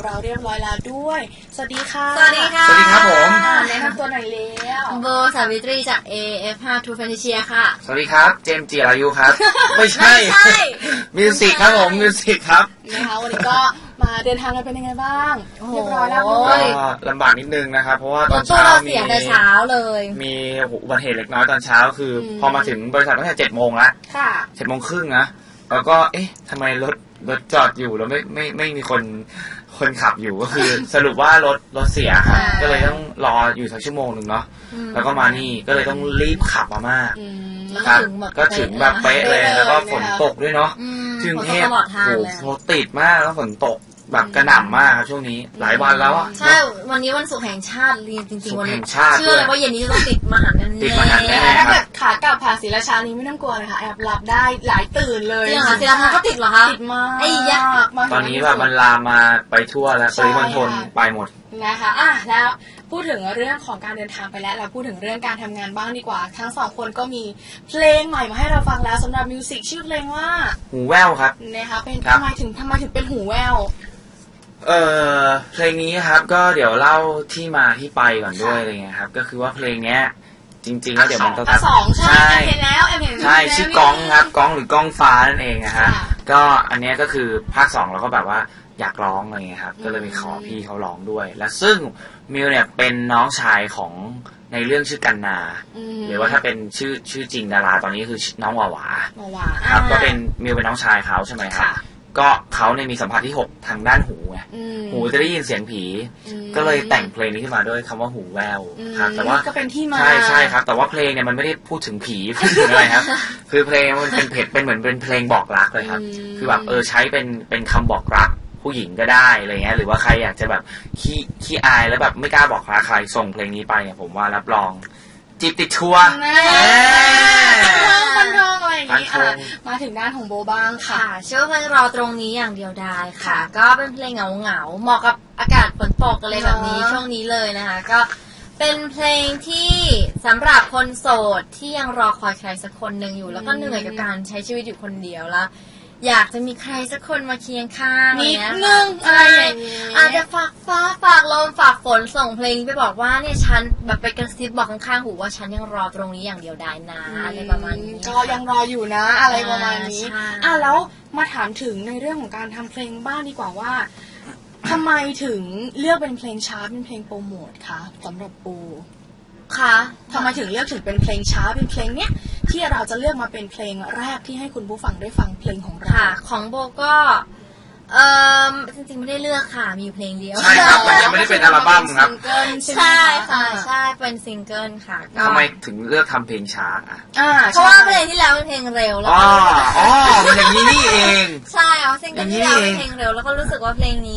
เราเรียบร้อยแล้วด้วยสวัสดีค่ะสวัสดีค่ะสวัสดีครับผมแนะนำตัวหน่อยแล้วโบสาวิตรีจาก AF5 True Fantasia ค่ะสวัสดีครับเจมส์จิรายุครับไม่ใช่มิวสิกครับผมมิวสิกครับนะคะวันนี้ก็มาเดินทางกันเป็นยังไงบ้างเรียบร้อยแล้วก็ลำบากนิดนึงนะครับเพราะว่าตอนเช้าเสียแต่เช้าเลยมีอุบัติเหตุเล็กน้อยตอนเช้าคือพอมาถึงบริษัทตั้งแต่7 โมงละ7 โมงครึ่งนะแล้วก็เอ๊ะทำไมรถจอดอยู่แล้วไม่มีคนขับอยู่ก็คือสรุปว่ารถเสียครับก็เลยต้องรออยู่สักชั่วโมงนึงเนาะแล้วก็มานี่ก็เลยต้องรีบขับมามากครับก็ถึงแบบเป๊ะเลยแล้วก็ฝนตกด้วยเนาะกรุงเทพโอ้โหติดมากแล้วฝนตกแบบกระหน่ำมากครับช่วงนี้หลายวันแล้วใช่วันนี้วันศุกร์แห่งชาติจริงๆวันนี้เชื่อเลยว่าเย็นนี้จะต้องติดมหาแน่ถ้าแบบขากลับผ่านศรีราชานี้ไม่ต้องกลัวเลยค่ะแอบหลับได้หลายตื่นเลยจริงเหรอศรีราชาก็ติดเหรอคะติดมากตอนนี้แบบมันลามมาไปทั่วแล้วปริมณฑลไปหมดนะคะแล้วพูดถึงเรื่องของการเดินทางไปแล้วเราพูดถึงเรื่องการทำงานบ้างดีกว่าทั้งสองคนก็มีเพลงใหม่มาให้เราฟังแล้วสำหรับมิวสิกชื่อเพลงว่าหูแว่วครับนะคะเป็นทำไมถึงเป็นหูแว่วเพลงนี้ครับก็เดี๋ยวเล่าที่มาที่ไปก่อนด้วยอะไรเงี้ยครับก็คือว่าเพลงเนี้ยจริงๆแล้วเดี๋ยวมันต้องใช่เห็นแล้วใช่ชื่อก้องครับก้องหรือก้องฟ้านั่นเองนะฮะก็อันนี้ก็คือภาค2เราก็แบบว่าอยากร้องอะไรเงี้ยครับก็เลยไปขอพี่เขาร้องด้วยและซึ่งมิวเนี่ยเป็นน้องชายของในเรื่องชื่อกันนาหรือว่าถ้าเป็นชื่อจริงดาราตอนนี้คือน้องหวาครับก็เป็นมิวเป็นน้องชายเขาใช่ไหมครับก็เขาเนี่ยมีสัมผัสที่6ทางด้านหูไงหูจะได้ยินเสียงผีก็เลยแต่งเพลงนี้ขึ้นมาด้วยคำว่าหูแววครับแต่ว่าก็เป็นที่มาใช่ครับแต่ว่าเพลงเนี่ยมันไม่ได้พูดถึงผีพูดถึงอะไรครับคือเพลงมันเป็นเหมือนเป็นเพลงบอกรักเลยครับคือแบบใช้เป็นคำบอกรักผู้หญิงก็ได้อะไรเงี้ยหรือว่าใครอยากจะแบบขี้อายแล้วแบบไม่กล้าบอกรักใครส่งเพลงนี้ไปเนี่ยผมว่ารับรองจีบติดชัวร์ฟันทองอะไรอย่างนี้มาถึงด้านของโบบ้างค่ะเชื่อว่ารอตรงนี้อย่างเดียวได้ค่ะก็เป็นเพลงเหงาเหมาะกับอากาศฝนตกอะไรแบบนี้ช่วงนี้เลยนะคะก็เป็นเพลงที่สำหรับคนโสดที่ยังรอคอยใครสักคนหนึ่งอยู่แล้วก็เหนื่อยกับการใช้ชีวิตอยู่คนเดียวแล้วอยากจะมีใครสักคนมาเคียงข้างนิดนึงอะไรอย่างนี้อาจจะฝากฟ้าฝากลมฝากฝนส่งเพลงไปบอกว่าเนี่ยฉันแบบไปกระซิบบอกข้างๆหูว่าฉันยังรอตรงนี้อย่างเดียวได้นะอะไรประมาณนี้ก็ยังรออยู่นะอะไรประมาณนี้แล้วมาถามถึงในเรื่องของการทำเพลงบ้างดีกว่าว่าทำไมถึงเลือกเป็นเพลงช้าเป็นเพลงโปรโมทคะสำหรับปูค่ะทำไมถึงเลือกถึงเป็นเพลงช้าเป็นเพลงเนี้ยที่เราจะเลือกมาเป็นเพลงแรกที่ให้คุณผู้ฟังได้ฟังเพลงของเราค่ะของโบก็จริงๆไม่ได้เลือกค่ะมีเพลงเดียวใช่ครับมันยังไม่ได้เป็นอัลบั้มครับใช่ค่ะใช่เป็นซิงเกิลค่ะทำไมถึงเลือกทำเพลงช้าเพราะว่าเพลงที่แล้วเป็นเพลงเร็วแล้วมันอย่างนี้นี่เองใช่เอาซิงเกิลที่แล้วเป็นเพลงเร็วแล้วก็รู้สึกว่าเพลงนี้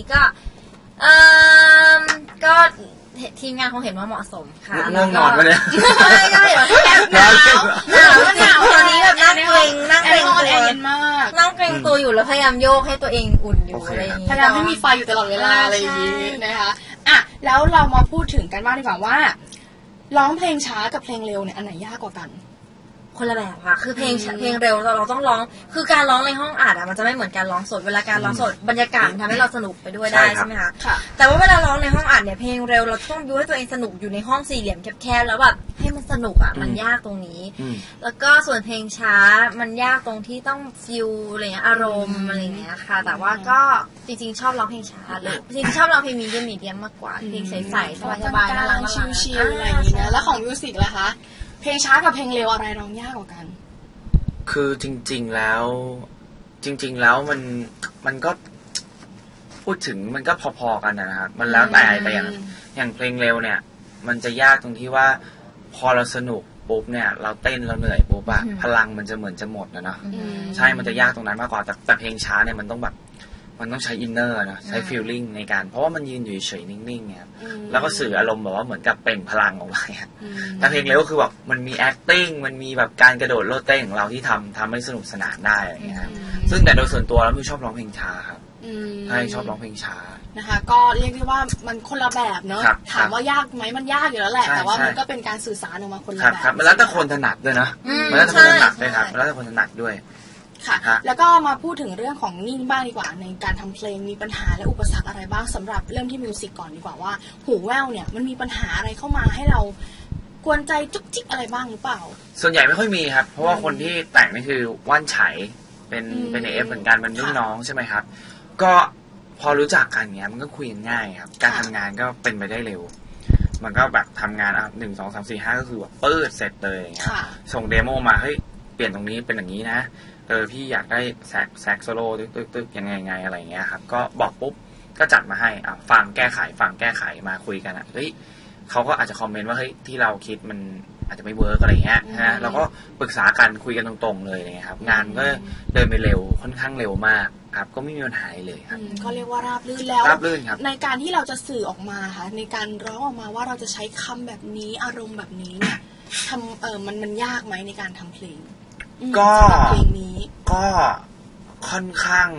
ก็ทีมงานคงเห็นว่าเหมาะสมค่ะง่วงนอนไปเลยใช่ก็เห็นว่าแอบหนาวตอนนี้แบบนั่งเกรงนั่งเกรงตัวอยู่แล้วพยายามโยกให้ตัวเองอุ่นอยู่อะไรอย่างนี้พยายามให้มีไฟอยู่ตลอดเวลาอะไรอย่างนี้นะคะแล้วเรามาพูดถึงกันบ้างดีกว่าว่าร้องเพลงช้ากับเพลงเร็วเนี่ยอันไหนยากกว่ากันคนละแบบค่ะคือเพลงเร็วเราต้องร้องคือการร้องในห้องอัดมันจะไม่เหมือนการร้องสดเวลาการร้องสดบรรยากาศทำให้เราสนุกไปด้วยได้ใช่ไหมคะแต่ว่าเวลาร้องในห้องอัดเนี่ยเพลงเร็วเราต้องยูให้ตัวเองสนุกอยู่ในห้องสี่เหลี่ยมแคบๆแล้วแบบให้มันสนุกมันยากตรงนี้แล้วก็ส่วนเพลงช้ามันยากตรงที่ต้องฟิลอะไรเงี้ยอารมณ์อะไรเงี้ยค่ะแต่ว่าก็จริงๆชอบร้องเพลงช้าเลยจริงๆชอบร้องเพลงมีเดียมมากกว่าเพลงใสๆสบายๆน่ารักชิลๆอะไรอย่างเงี้ยแล้วของมิวสิกล่ะคะเพลงช้ากับเพลงเร็วอะไรร้องยากกว่ากันคือจริงๆแล้วมันก็พูดถึงมันก็พอๆกันนะครับมันแล้วแต่อย่างเพลงเร็วเนี่ยมันจะยากตรงที่ว่าพอเราสนุกปุ๊บเนี่ยเราเต้นเราเหนื่อยปุ๊บอะพลังมันจะเหมือนจะหมดนะเนาะใช่มันจะยากตรงนั้นมากกว่าแต่เพลงช้าเนี่ยมันต้องแบบมันต้องใช้อินเนอร์นะใช้ฟีลลิ่งในการเพราะว่ามันยืนอยู่เฉยนิ่งๆเนี่ยแล้วก็สื่ออารมณ์แบบว่าเหมือนกับเปล่งพลังออกมาแต่เพลงเร็วก็คือแบบมันมี acting มันมีแบบการกระโดดโลดเต้นของเราที่ทำให้สนุกสนานได้อะไรเงี้ยซึ่งแต่โดยส่วนตัวแล้วมิวชอบร้องเพลงช้าครับใช่ชอบร้องเพลงช้านะคะก็เรียกได้ว่ามันคนละแบบเนาะถามว่ายากไหมมันยากอยู่แล้วแหละแต่ว่ามันก็เป็นการสื่อสารออกมาคนละแบบครับมันแล้วแต่คนถนัดด้วยนะมันแล้วแต่คนถนัดด้วยครับมันแล้วแต่คนถนัดด้วยค่ะแล้วก็มาพูดถึงเรื่องของนี่บ้างดีกว่าในการทำเพลงมีปัญหาและอุปสรรคอะไรบ้างสำหรับเริ่มที่มิวสิกก่อนดีกว่าว่าหูแว่วเนี่ยมันมีปัญหาอะไรเข้ามาให้เรากวนใจจุกจิกอะไรบ้างหรือเปล่าส่วนใหญ่ไม่ค่อยมีครับเพราะว่าคนที่แต่งนี่คือว่านไฉเป็นเอฟเหมือนกันเป็นรุ่นน้องใช่ไหมครับก็พอรู้จักกันเงี้ยมันก็คุยกันง่ายครับการทำงานก็เป็นไปได้เร็วมันก็แบบทำงาน1 2 3 4 5ก็คือแบบเปิดเสร็จเลยอย่างเงี้ยส่งเดโมมาเฮ้ยเปลี่ยนตรงนี้เป็นอย่างนี้นะพี่อยากได้แซกโซโล่ตึกยังไงอะไรเงี้ยครับก็บอกปุ๊บก็จัดมาให้ฟังแก้ไขมาคุยกันเฮ้ยเขาก็อาจจะคอมเมนต์ว่าเฮ้ยที่เราคิดมันอาจจะไม่เวิร์กอะไรเงี้ยนะเราก็ปรึกษากันคุยกันตรงๆเลยเลยครับงานก็เดินไปเร็วค่อนข้างเร็วมากครับก็ไม่มีปัญหาเลยครับก็เรียกว่าราบรื่นแล้วราบรื่นครับในการที่เราจะสื่อออกมาค่ะในการร้องออกมาว่าเราจะใช้คำแบบนี้อารมณ์แบบนี้เนี่ยทำมันยากไหมในการทำเพลงก็เพลงนี้ก็ค่อนข้าง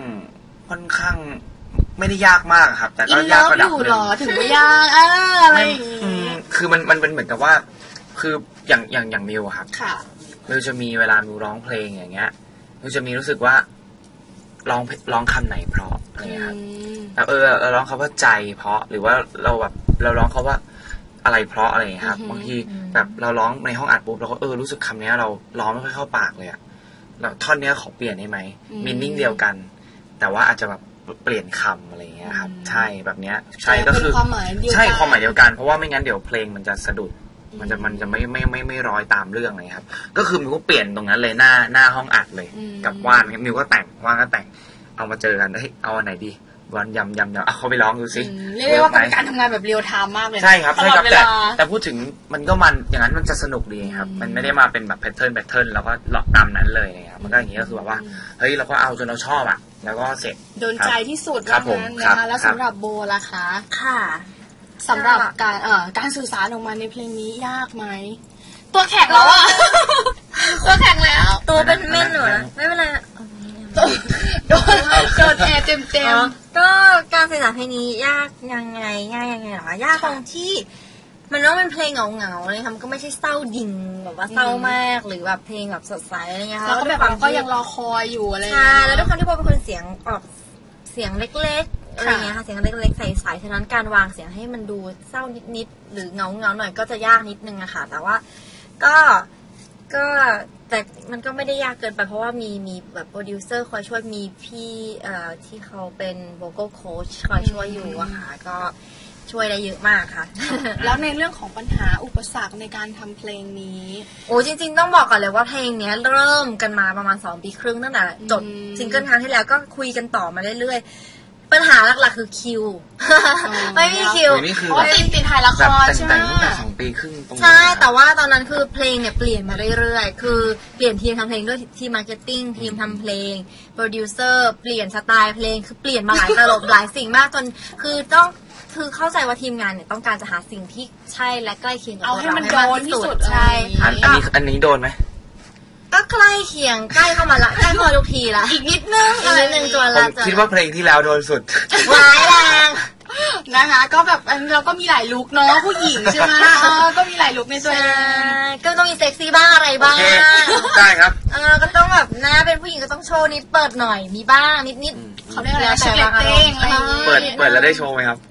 ไม่ได้ยากมากครับแต่ก็ยากระดับนึงถึงไม่ยากอะไรคือมันเป็นเหมือนกับว่าคืออย่างมิวครับมิวจะมีเวลามิวร้องเพลงอย่างเงี้ยมิวจะมีรู้สึกว่าร้องคำไหนเพราะอะไรครับเราร้องคำว่าใจเพราะหรือว่าเราร้องคำว่าอะไรเพราะอะไรครับบางทีแบบเราร้องในห้องอัดปุ๊บเราก็รู้สึกคำนี้เราร้องไม่ค่อยเข้าปากเลยแล้วท่อนนี้ขอเปลี่ยนได้ไหมมีนิ่งเดียวกันแต่ว่าอาจจะแบบเปลี่ยนคำอะไรเงี้ยครับใช่แบบเนี้ยใช่ก็คือใช่ความหมายเดียวกันเพราะว่าไม่งั้นเดี๋ยวเพลงมันจะสะดุดมันจะไม่ร้อยตามเรื่องเลยครับก็คือมิวก็เปลี่ยนตรงนั้นเลยหน้าห้องอัดเลยกับว่านมิวก็แต่งว่านก็แต่งเอามาเจอกันเอาอันไหนดีวันยำเขาไปร้องดูสิเรียกว่าเป็นการทำงานแบบเรียลไทม์มากเลยใช่ครับแต่พูดถึงมันก็อย่างนั้นมันจะสนุกดีครับมันไม่ได้มาเป็นแบบแพทเทิร์นแล้วก็หลอกตามนั้นเลยครับมันก็อย่างนี้ก็คือแบบว่าเฮ้ยเราก็เอาจนเราชอบแล้วก็เสร็จโดนใจที่สุดนั้นนะคะแล้วสำหรับโบล่ะคะค่ะสำหรับการสื่อสารออกมาในเพลงนี้ยากไหมตัวแข็งแล้วตัวแข็งแล้วตัวเป็นเม่นหนูนะไม่เป็นไรโดนแอร์เต็มก็การสื่อสารเพลงนี้ยากยังไงง่ายยังไงหรอยากตรงที่มันต้องเป็นเพลงเหงาเลยค่ะมันก็ไม่ใช่เศร้าดิ่งแบบว่าเศร้ามากหรือแบบเพลงแบบสดใสอะไรเงี้ยค่ะแล้วก็แบบก็ยังรอคอยอยู่อะไรใช่แล้วด้วยความที่โบเป็นคนเสียงออกเสียงเล็กๆอะไรเงี้ยค่ะเสียงเล็กๆใสๆฉะนั้นการวางเสียงให้มันดูเศร้านิดๆหรือเงาหน่อยก็จะยากนิดนึงอะค่ะแต่ว่าก็แต่มันก็ไม่ได้ยากเกินไปเพราะว่ามีแบบโปรดิวเซอร์คอยช่วยมีพี่ที่เขาเป็นโวคอลโค้ชคอยช่วยอยู่อะค่ะก็ช่วยได้เยอะมากค่ะแล้วในเรื่องของปัญหาอุปสรรคในการทำเพลงนี้โอ้จริงๆต้องบอกก่อนเลยว่าเพลงนี้เริ่มกันมาประมาณ2 ปีครึ่งตั้งแต่จบซิงเกิลครั้งที่แล้วก็คุยกันต่อมาเรื่อยๆปัญหาหลักๆคือคิวไม่มีคิวเพราะติดถ่ายละครใช่ไหมแต่ตั้งแต่2 ปีครึ่งใช่แต่ว่าตอนนั้นคือเพลงเนี่ยเปลี่ยนมาเรื่อยๆคือเปลี่ยนทีมทำเพลงด้วยทีมมาร์เก็ตติ้งทีมทำเพลงโปรดิวเซอร์เปลี่ยนสไตล์เพลงคือเปลี่ยนมาหลายตลบหลายสิ่งมากจนคือเข้าใจว่าทีมงานเนี่ยต้องการจะหาสิ่งที่ใช่และใกล้เคียงกับเราให้มันโดนที่สุดใช่อันนี้โดนไหมก็ใกล้เคียงใกล้เข้ามาละใกล้พอทุกทีละอีกนิดนึงจวนละผมคิดว่าเพลงที่แล้วโดนสุดร้ายแรงนะคะก็แบบเราก็มีหลายลุคเนาะผู้หญิงใช่ไหมก็มีหลายลุคในตัวเองก็ต้องมีเซ็กซี่บ้างอะไรบ้างได้ครับก็ต้องแบบหน้าเป็นผู้หญิงก็ต้องโชว์นิดเปิดหน่อยมีบ้างนิดเขาเรียกอะไรเช็คเต้งอะไรเปิดแล้วได้โชว์ไหมครับ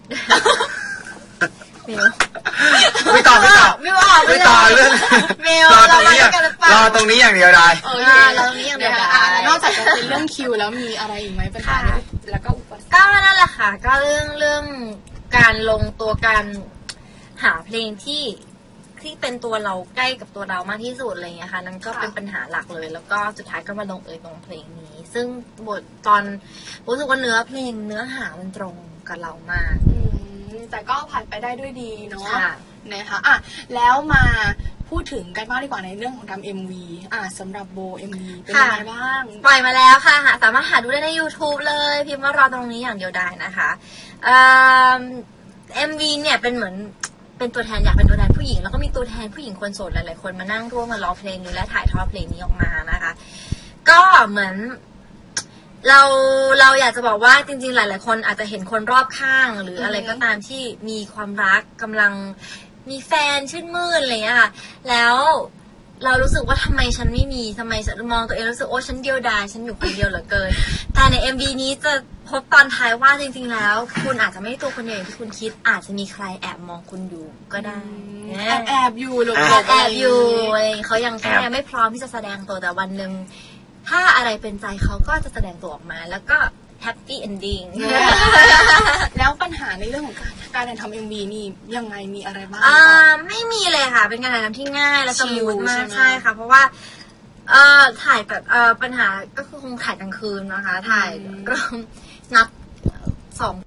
ไม่ต่อเรื่องรอตรงนี้อย่างเดียวได้รอตรงนี้อย่างเดียวได้นอกจากจะเป็นเรื่องคิวแล้วมีอะไรอีกไหมปัญหาแล้วก็อุปสรรคก็นั่นแหละค่ะก็เรื่องการลงตัวการหาเพลงที่เป็นตัวเราใกล้กับตัวเรามากที่สุดอะไรเงี้ยค่ะนั่นก็เป็นปัญหาหลักเลยแล้วก็สุดท้ายก็มาลงตรงเพลงนี้ซึ่งบทตอนรู้สึกว่าเนื้อเพลงเนื้อหามันตรงกับเรามากแต่ก็ผ่านไปได้ด้วยดีเนาะนะคะแล้วมาพูดถึงกันบ้างดีกว่าในเรื่องของทำ MV สำหรับโบ MV เป็นยังไงบ้างปล่อยมาแล้วค่ะสามารถหาดูได้ใน YouTube เลยพิมพ์ว่ารอตรงนี้อย่างเดียวได้นะคะMV เนี่ยเป็นเหมือนเป็นตัวแทนอยากเป็นตัวแทนผู้หญิงแล้วก็มีตัวแทนผู้หญิงคนโสดหลายๆคนมานั่งร่วมมาร้องเพลงนี้และถ่ายทอดเพลงนี้ออกมานะคะก็เหมือนเราอยากจะบอกว่าจริงๆหลายๆคนอาจจะเห็นคนรอบข้างหรืออะไรก็ตามที่มีความรักกำลังมีแฟนชื่นมื่นอะไรอย่างเงี้ยค่ะแล้วเรารู้สึกว่าทำไมฉันไม่มีทำไมฉันมองตัวเองรู้สึกโอ้ฉันเดียวดายฉันอยู่คนเดียวเหลือเกินแต่ใน MV นี้จะพบตอนท้ายว่าจริงๆแล้วคุณอาจจะไม่ได้ตัวคนเดียวอย่างที่คุณคิดอาจจะมีใครแอบมองคุณอยู่ก็ได้แอบอยู่หลบแอบอยู่เขายังแค่ไม่พร้อมที่จะแสดงตัวแต่วันหนึ่งถ้าอะไรเป็นใจเขาก็จะแสดงตัวออกมาแล้วก็แฮปปี้เอนดิ้งแล้วปัญหาในเรื่องของการทำ MV นี่ยังไงมีอะไรบ้างไม่มีเลยค่ะเป็นการถ่ายทำที่ง่ายและสมูทมากใช่ค่ะเพราะว่าถ่ายแบบปัญหาก็คือคงถ่ายกลางคืนนะคะถ่ายก็นับ2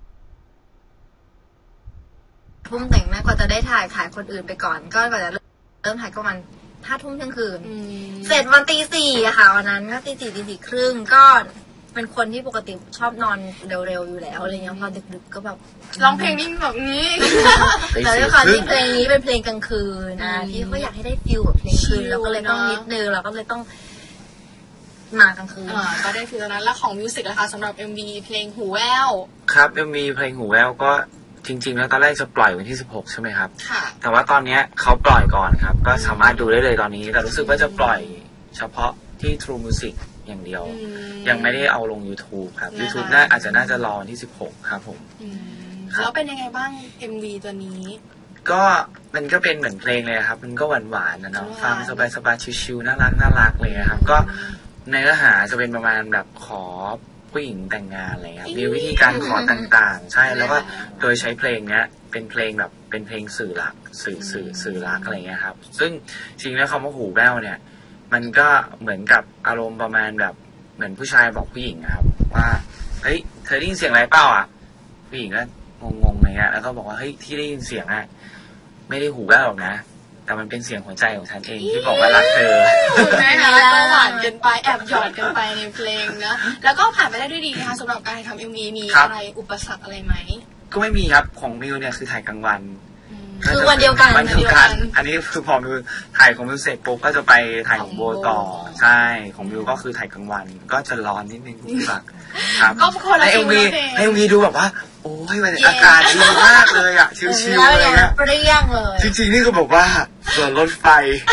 ทุ่มแต่งแม่กว่าจะได้ถ่ายคนอื่นไปก่อนก็กว่าจะเริ่มถ่ายก็มัน5 ทุ่มเที่ยงคืนเสร็จวันตี 4อะค่ะวันนั้นก็ตี 4 ตี 4 ครึ่งก็เป็นคนที่ปกติชอบนอนเร็วๆอยู่แล้วอะไรเงี้ยพอดึกๆก็แบบร้องเพลงนิ่งแบบนี้แต่ด้วยความที่เพลงนี้เป็นเพลงกลางคืนนะพี่ก็อยากให้ได้ฟิลแบบเพลงคืนเราก็เลยต้องนิดนึงเราก็เลยต้องมากลางคืนก็ได้ฟิลนั้นแล้วของมิวสิกนะคะสำหรับ MV เพลงหูแววครับ MV เพลงหูแววก็จริงๆแล้วตอนแรกจะปล่อยวันที่16ใช่ไหมครับแต่ว่าตอนนี้เขาปล่อยก่อนครับก็สามารถดูได้เลยตอนนี้แต่รู้สึกว่าจะปล่อยเฉพาะที่ True Music อย่างเดียวยังไม่ได้เอาลง YouTube ครับ YouTube อาจจะน่าจะรอวันที่16ครับผมแล้วเป็นยังไงบ้าง MV ตัวนี้ก็มันก็เป็นเหมือนเพลงเลยครับมันก็หวานๆนะเนาะฟังสบายๆชิลๆน่ารักเลยครับก็ในเนื้อหาจะเป็นประมาณแบบขอผู้หญิงแต่งงานอะไรครับมีวิธีการขอต่างๆใช่แล้วก็โดยใช้เพลงเนี้ยเป็นเพลงแบบเป็นเพลงสื่อหลักสื่อรักอะไรเงี้ยครับซึ่งจริงแล้วคำว่าหูแว่วเนี่ยมันก็เหมือนกับอารมณ์ประมาณแบบเหมือนผู้ชายบอกผู้หญิงนะครับว่าเฮ้ยเธอได้ยินเสียงอะไรเปล่าอ่ะผู้หญิงก็งงๆอะไรเงี้ยแล้วก็บอกว่าเฮ้ยที่ได้ยินเสียงอ่ะไม่ได้หูแว่วหรอกนะแต่มันเป็นเสียงหัวใจของฉันเองที่บอกว่ารักเธอนะคะก็หวานกันไปแอบหยอดกันไปในเพลงนะแล้วก็ผ่านไปได้ด้วยดีนะคะสำหรับการทำ MV มีอะไรอุปสรรคอะไรไหมก็ไม่มีครับของมิวเนี่ยคือถ่ายกลางวันคือวันเดียวกันอันนี้คือพอมิวถ่ายของมิวเสร็จปุ๊บก็จะไปถ่ายของโบต่อใช่ของมิวก็คือถ่ายกลางวันก็จะร้อนนิดนึงครับก็คนละให้ MV ดูแบบว่าโอ้ยมันอากาศดีมากเลยอ่ะชิลๆเลยนะเปรี้ยงเลยจริงๆนี่คือบอกว่าส่วนรถไฟ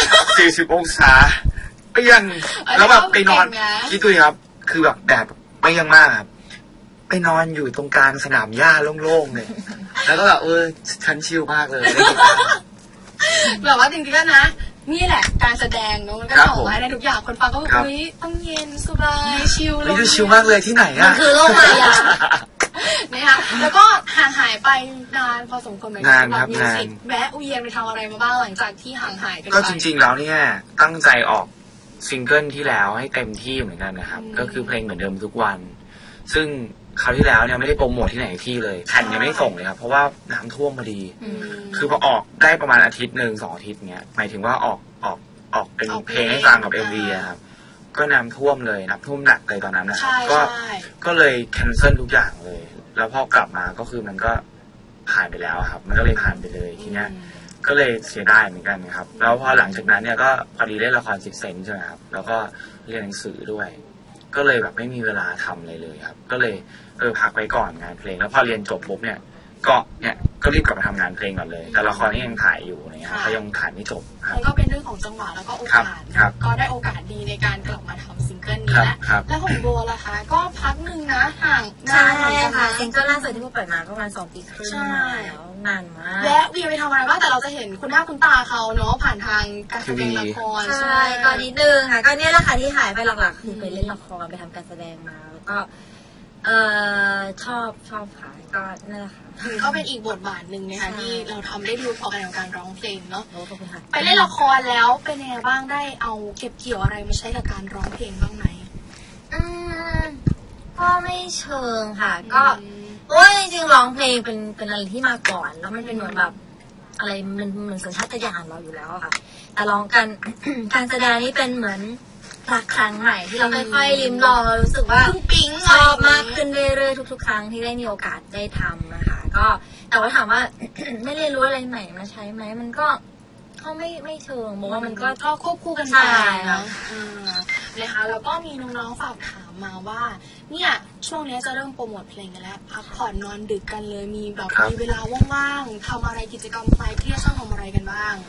40 องศาเปรี้ยงแล้วแบบไปนอนคิดดูครับคือแบบแดดเปรี้ยงมากครับไปนอนอยู่ตรงกลางสนามหญ้าโล่งๆเลยแล้วก็แบบฉันชิลมากเลยแบบว่าจริงๆแล้วนะนี่แหละการแสดงเนาะมันก็ส่งให้ได้ทุกอย่างคนฟังก็แบบต้องเย็นสบายชิลเลยชิลมากเลยที่ไหนอ่ะมันคือโลกมายานะคะแล้วก็ห่างหายไปนานพอสมควรเหมือนกันครับมิวสิกแวะเวียนไปทำอะไรมาบ้างหลังจากที่ห่างหายกันไปก็จริงๆแล้วเนี่ยตั้งใจออกซิงเกิลที่แล้วให้เต็มที่เหมือนกันนะครับก็คือเพลงเหมือนเดิมทุกวันซึ่งคราวที่แล้วเนี่ยไม่ได้โปรโมทที่ไหนที่เลยแผ่นยังไม่ส่งเลยครับเพราะว่าน้ำท่วมพอดีคือพอออกได้ประมาณ1-2 อาทิตย์เนี้ยหมายถึงว่าออกเป็นเพลงให้ฟังกับ MV ครับก็น้ำท่วมเลยน้ำท่วมหนักเลยตอนนั้นนะครับก็เลยแคนเซิลทุกอย่างเลยแล้วพอกลับมาก็คือมันก็ผ่านไปแล้วครับมันก็เลยผ่านไปเลยทีเนี้ยก็เลยเสียดายเหมือนกันครับแล้วพอหลังจากนั้นเนี่ยก็พอดีเล่นละคร10 เซนใช่ไหมครับแล้วก็เรียนหนังสือด้วยก็เลยแบบไม่มีเวลาทำเลยครับก็เลยพักไว้ก่อนงานเพลงแล้วพอเรียนจบปุ๊บเนี่ยก็รีบกลับมาทำงานเพลงก่อนเลยแต่ละครนี่ยังถ่ายอยู่เนี่ยเขายังถ่ายไม่จบมันก็เป็นเรื่องของจังหวะแล้วก็โอกาสก็ได้โอกาสดีในการกลับมาทำซิงเกิลนี้แล้วของโบล่ะคะก็พักหนึ่งนะห่างนานค่ะซิงเกิลล่าสุดที่โบปล่อยมาประมาณ2 ปีครึ่งแล้วนานมากและวีไปทำอะไรบ้างแต่เราจะเห็นคุณหน้าคุณตาเขาเนาะผ่านทางการแสดงละครใช่ก็นิดนึงค่ะก็เนี่ยแหละค่ะที่หายไปหลักๆคือไปเล่นละครไปทำการแสดงมาแล้วก็ชอบค่ะก็นั่นแหละค่ะก็เป็นอีกบทบาทหนึ่งนะคะที่เราทำได้ดูพอกันกับการร้องเพลงเนาะไปเล่นละครแล้วเป็นยังไงบ้างได้เอาเก็บเกี่ยวอะไรมาใช้กับการร้องเพลงบ้างไหมก็ไม่เชิงค่ะก็จริงๆร้องเพลงเป็นอะไรที่มาก่อนแล้วมันเป็นเหมือนแบบอะไรมันสัญชาตญาณเราอยู่แล้วค่ะแต่ร้องกัน การแสดงนี่เป็นเหมือนรักครั้งใหม่ที่เราค่อยๆลิ้มลองเรารู้สึกว่าชอบมากขึ้นเรื่อยๆทุกๆครั้งที่ได้มีโอกาสได้ทำนะคะก็แต่ว่าถามว่า ไม่เรียนรู้อะไรใหม่มาใช้ไหมมันก็ไม่เชิงบอกว่ามันก็ควบคู่กันไปนะนะคะแล้วก็มีน้องๆฝากถามมาว่าเนี่ยช่วงนี้จะเริ่มโปรโมทเพลงกันแล้วพักผ่อนนอนดึกกันเลยมีแบบมีเวลาว่างๆทำอะไรกิจกรรมคลายเครียดชอบทำอะไรกันบ้าง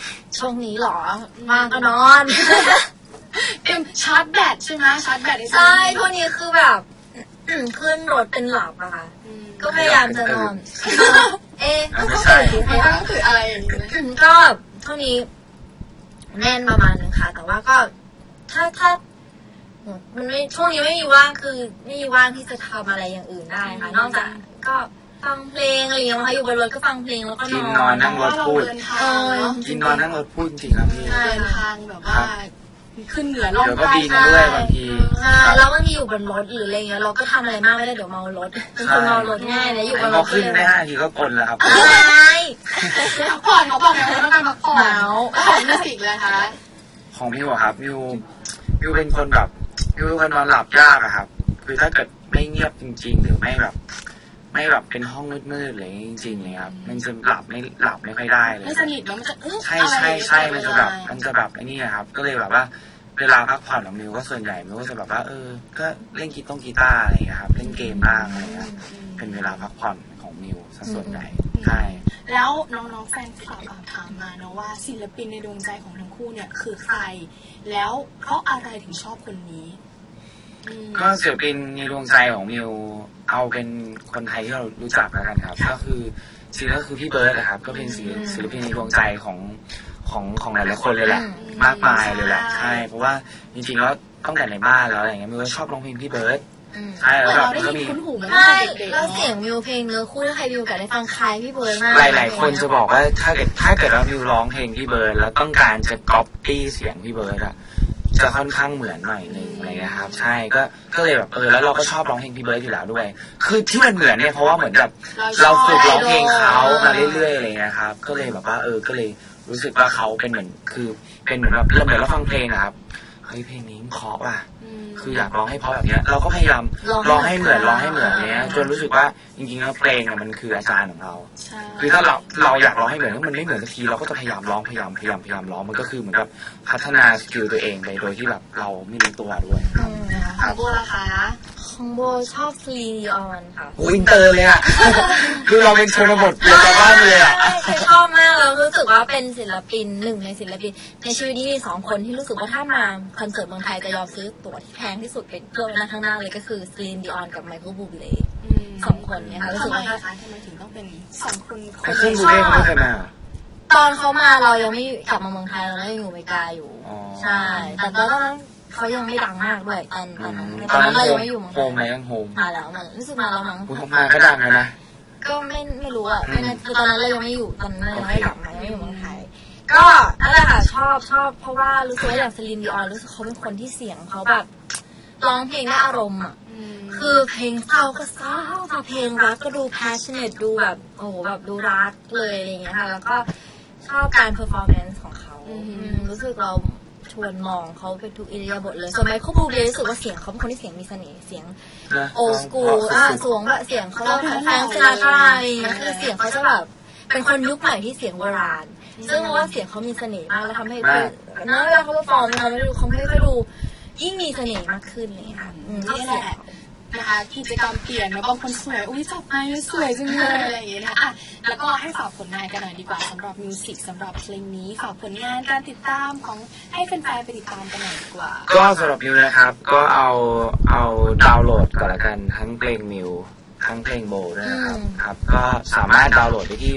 ช่วงนี้หรอว่างก็นอนชาร์จแบตใช่ไหมชาร์จแบตใช่ช่วงนี้คือแบบขึ้นรถเป็นหลับอะค่ะก็พยายามจะนอนก็คืออะไรอย่างนี้ก็เท่านี้แน่นประมาณนึงค่ะแต่ว่าก็ถ้ามันไม่ช่วงนี้ไม่มีว่างคือไม่มีว่างที่จะทำอะไรอย่างอื่นได้ค่ะนอกจากก็ฟังเพลงอะไรอย่างเงี้ยค่ะอยู่บนรถก็ฟังเพลงแล้วก็นอนกินนอนนั่งรถพูดกินนอนนั่งรถพูดจริงครับพี่เดินทางแบบว่าขึ้นเหนือล่องใต้ก็บินด้วยบางทีแล้วบางทีอยู่บนรถหรืออะไรเงี้ยเราก็ทำอะไรมากไม่ได้เดี๋ยวเมารถเป็นคนเมารถง่ายเลยอยู่บนรถขึ้นได้5 นาทีก็กลนแล้วครับพักผ่อนเขาบอกไงว่าต้องการพักผ่อนของมิวสิกเลยคะของมิวครับมิวเป็นคนแบบมิวเป็นคนนอนหลับยากอะครับคือถ้าเกิดไม่เงียบจริงๆหรือไม่แบบเป็นห้องมืดๆเลยจริงๆเลยครับมันจะหลับไม่ค่อยได้เลยไม่สนิทมันจะใช่มันจะแบบไอ้นี่ครับก็เลยแบบว่าเวลาพักผ่อนของมิวก็ส่วนใหญ่มิวก็จะแบบว่าก็เล่นกีตาร์อะไรครับเล่นเกมบ้างอะไรครับเป็นเวลาพักผ่อนของมิวส่วนใหญ่ใช่แล้วน้องๆแฟนคลับถามมาเนาะว่าศิลปินในดวงใจของทั้งคู่เนี่ยคือใครแล้วเพราะอะไรถึงชอบคนนี้ก็ศิลปินในดวงใจของมิวเอาเป็นคนไทยที่เรารู้จักแล้วกันครับก็คือจริงก็คือพี่เบิร์ดนะครับก็เป็นศิลปินในดวงใจของหลายๆคนเลยแหละมากมายเลยแหละใช่เพราะว่าจริงๆแล้วตั้งแต่ในบ้านแล้วอะไรเงี้ยมิวก็ชอบร้องเพลงพี่เบิร์ดใช่แล้วก็มีแล้วเสียงมิวเพลงเนื้อคู่ถ้าใครมิวกันได้ฟังใครพี่เบิร์ดมากหลายๆคนจะบอกว่าถ้าเกิดว่ามิวร้องเพลงพี่เบิร์ดแล้วต้องการจะก๊อปปี้เสียงพี่เบิร์ดอะจะค่อนข้างเหมือนหน่อยนึงอะไรเงี้ยครับใช่ก็เลยแบบแล้วเราก็ชอบร้องเพลงพี่เบิร์ดอยู่แล้วด้วยคือที่มันเหมือนเนี่ยเพราะว่าเหมือนกับเราฝึกร้องเพลงเขามาเรื่อยๆอะไรเงี้ยครับก็เลยแบบว่าก็เลยรู้สึกว่าเขาเป็นเหมือนคือเป็นเหมือนแบบเหมือนเราฟังเพลงนะครับเฮ้ยเพลงนี้เพราะว่ะคืออยากร้องให้เพราะแบบเนี้ยเราก็พยายามร้องให้เหมือนเนี้ยจนรู้สึกว่าจริงๆแล้วเพลงมันคืออาจารย์ของเราคือถ้าเราอยากร้องให้เหมือนมันไม่เหมือนสักทีเราก็จะพยายามร้องพยายามร้องมันก็คือเหมือนกับพัฒนาสกิลตัวเองไปโดยที่แบบเราไม่รู้ตัวด้วยของโบล่ะคะของโบชอบซีรีส์ออนค่ะอินเตอร์เลยอ่ะคือเราเป็นชนบทเดียวกันบ้านเลยอ่ะชอบมากแล้วรู้สึกว่าเป็นศิลปินหนึ่งในศิลปินในชีวิตนี้มี2 คนที่รู้สึกว่าถ้ามาคอนเสิร์ตเมืองไทยจะยอมซื้อตั๋วที่แพงที่สุดเป็นเพื่อนนั่งข้างหน้าเลยก็คือซีรีส์ออนกับไมเคิลบูเบย์2 คนเนี่ยค่ะรู้สึกว่าทำไมถึงต้องเป็น2 คนไมเคิลบูเบย์เขาไม่เคยมาตอนเขามาเรายังไม่กลับมาเมืองไทยเรายังอยู่อเมริกาอยู่ใช่แต่ตอนนั้นเขายังไม่ดังมากด้วยตอนนั้นเรายังไม่อยู่เมืองไทยโฮมไหมยังโฮมมาแล้วมันรู้สึกมาแล้วมั้งมาก็ดังเลยนะก็ไม่รู้อ่ะคือตอนนั้นเรายังไม่อยู่ตอนนั้นยังไม่กลับมายังไม่อยู่เมืองไทยก็นั่นแหละค่ะชอบเพราะว่ารู้สึกว่าอย่างเซลินดิออนรู้สึกเขาเป็นคนที่เสียงเขาแบบร้องเพลงได้อารมณ์อ่ะคือเพลงเศร้าก็เศร้าแต่เพลงรักก็ดู passionate ดูแบบโอ้โหแบบดูรักเลยอะไรอย่างเงี้ยค่ะแล้วก็ชอบการ performance ของเขารู้สึกเราชวนมองเขาเป็นทุกอิริยาบถเลยส่วนไมเคิลบูเบย์รู้สึกว่าเสียงเขาเป็นคนที่เสียงมีเสน่ห์เสียงโอสกูสวงแบบเสียงเขาแบบแฟนซินาตราคือเสียงเขาจะแบบเป็นคนยุคใหม่ที่เสียงโบราณซึ่งว่าเสียงเขามีเสน่ห์มากแล้วทำให้เวลาเขาฟอร์มเราไม่ดูเขาไม่ค่อยดูยิ่งมีเสน่ห์มากขึ้นเลยค่ะนี่แหละนะคะกิจกรรมเปลี่ยนแล้วบางคนสวยอุ้ยจับไม้สวยจังเลยอะไรอย่างเงี้ยนะคะแล้วก็ให้ฝากผลงานกันหน่อยดีกว่าสำหรับมิวสิกสำหรับเพลงนี้ฝากผลงานการติดตามของให้แฟนๆไปติดตามกันหน่อยดีกว่าก็สำหรับมิวนะครับก็เอาดาวน์โหลดก่อนละกันทั้งเพลงมิวทั้งเพลงโบด้วยนะครับก็สามารถดาวน์โหลดได้ที่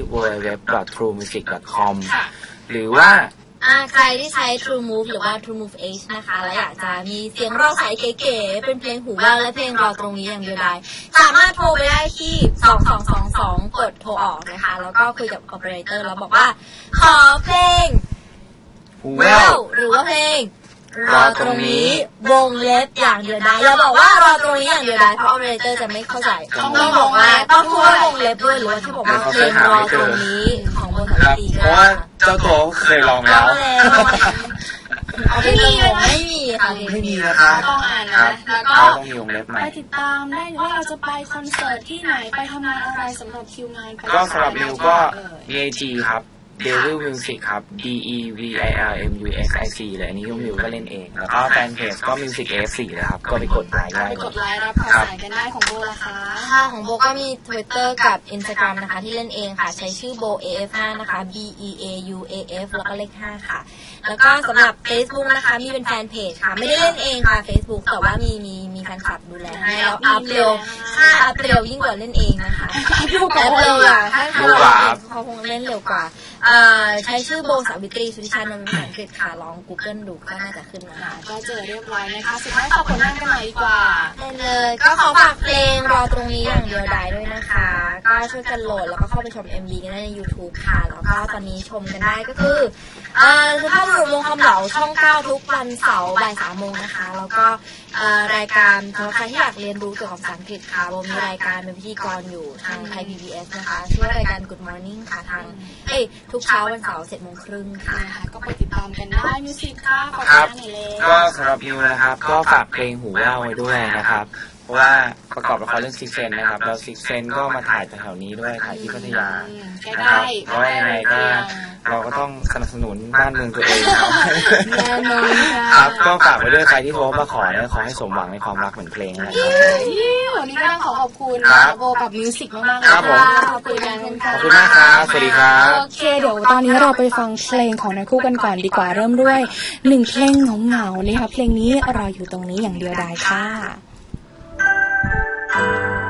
www.truemusic.com หรือว่าใครที่ใช้ True Move หรือว่า True Move H นะคะและอยากจะมีเสียงร้องใสเก๋ๆเป็นเพลงหูแว่วและเพลงรอตรงนี้อย่างเดียวได้สามารถโทรไปได้ที่2222กดโทรออกนะคะแล้วก็คุยกับ operator แล้วบอกว่าขอเพลงหูแว่วหรือว่าเพลงรอตรงนี้วงเล็บอย่างเดียวได้อย่าบอกว่ารอตรงนี้อย่างเดียวได้เพราะ operator จะไม่เข้าใจต้องบอกว่าต้องพูดว่าวงเล็บด้วยหรือว่าที่บอกว่าเพลงรอตรงนี้ของวงสันติเพราะว่าเจ้าตัวเคยลองแล้วไม่มีค่ะไม่มีนะคะต้องอ่านนะแล้วก็ต้องมีวงเล็บใหม่ไปติดตามได้ว่าเราจะไปคอนเสิร์ตที่ไหนไปทำงานอะไรสำหรับคิวงานก็สำหรับมิวก็ BAG ครับ Devil Music ครับ DEVILMUSIC เลยอันนี้มิวก็เล่นเองแล้วก็แฟนเพจก็ Music AF4 นะครับก็ไปกดไลค์ได้ไปกดไลค์รับข่าวสารกันได้ของโบล่ะคะค่ะของโบก็มี Twitter กับ Instagram นะคะที่เล่นเองค่ะใช้ชื่อโบ AF5 นะคะ BEAUAF แล้วก็เลข5ค่ะแล้วก็สำหรับ Facebook นะคะมีเป็นแฟนเพจค่ะไม่ได้เล่นเองค่ะ Facebook แต่ว่ามีแฟนคลับดูแลให้แล้วอัพเร็วอัพเร็วยิ่งกว่าเล่นเองนะคะอัพเร็วกว่าถ้าเขาคงเล่นเร็วกว่าใช้ชื่อโบสาวิตรีสุธิชานนท์เป็นภาษาอังกฤษค่ะลอง Google ดูก็น่าจะขึ้นมาก็เจอเรียบร้อยนะคะสุดท้ายขอผลงานกันหน่อยดีกว่าได้เลยก็ขอฝากเพลงรอตรงนี้อย่างเดียวดายด้วยนะคะก็ช่วยกันโหลดแล้วก็เข้าไปชม MV กันได้ใน YouTube ค่ะแล้วก็ตอนนี้ชมกันได้ก็คือสุภาพบุรุษวงคำเหลาช่อง 9 ทุกวันเสาร์บ่าย 3 โมงนะคะแล้วก็รายการสำหรับใครที่อยากเรียนรู้เกี่ยวกับภาษาอังกฤษค่ะโบมีรายการเป็นพิธีกรอยู่ทางไทย PBS นะคะชื่อว่ารายการ Good Morning ค่ะทางทุกเช้าวันเสาร์ 7 โมงครึ่งค่ะก็ไปติดตามกันได้มิวสิกค่ะขอบคุณหน่อยเลยก็สำหรับมิวนะครับก็ฝากเพลงหูแว่วไว้ด้วยนะครับเพราะว่าประกอบละครเรื่องซิกเซนนะครับแล้วซิกเซนก็มาถ่ายแถวนี้ด้วยถ่ายที่พัทยานะครับเพราะยังไงก็เราก็ต้องสนับสนุนบ้านเมืองตัวเองครับก็ฝากไว้ด้วยใครที่โทรมาขอเนี่ยขอให้สมหวังในความรักเหมือนเพลงนะครับวันนี้ก็ต้องขอบคุณโบกับมิวสิกมากๆเลยขอบคุณมากครับสวัสดีครับโอเคเดี๋ยวตอนนี้เราไปฟังเพลงของนักคู่กันก่อนดีกว่าเริ่มด้วย1เพลงเหงาๆนะคะเพลงนี้รออยู่ตรงนี้อย่างเดียวดายค่ะ